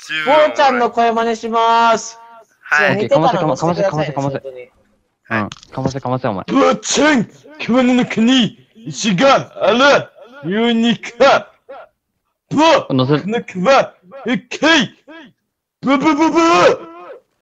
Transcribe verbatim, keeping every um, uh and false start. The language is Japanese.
十分。 坊ちゃんの声真似しまーす。 はい。 似てたのかませかませかませかませ。 本当にうん。かませかませお前。 坊ちゃん、熊の中に石があるようにか。坊、 乗せこの川、深い。ブブブブー